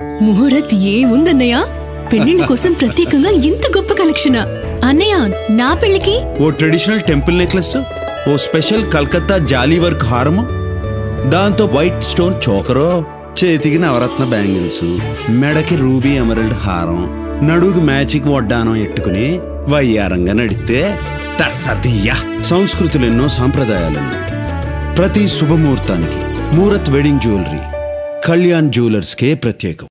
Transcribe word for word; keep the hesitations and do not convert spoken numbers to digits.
ముహూర్త్ ఏముందన్నయ్య పెళ్లిళ్ళ కోసం ప్రత్యేకంగా ఇంత గొప్ప కలెక్షన్. అన్నయ్య నా పెళ్లికి ఓ ట్రెడిషనల్ టెంపుల్ నెక్లెస్, ఓ స్పెషల్ కల్కత్తా జాలీ వర్క్ హారము, దాంతో వైట్ స్టోన్ చోకరో, చేతికి నవరత్న బ్యాంగిల్స్, మెడకి రూబీ ఎమరల్డ్ హారం, నడుగు మ్యాజిక్ వడ్డానం ఎట్టుకుని వయ్యారంగా నడితే తస్సదియ్యా. సంస్కృతులెన్నో సాంప్రదాయాలెన్నో. ప్రతి శుభముహూర్తానికి Muhurat wedding jewellery Kalyan jewellers కే ప్రత్యేకం.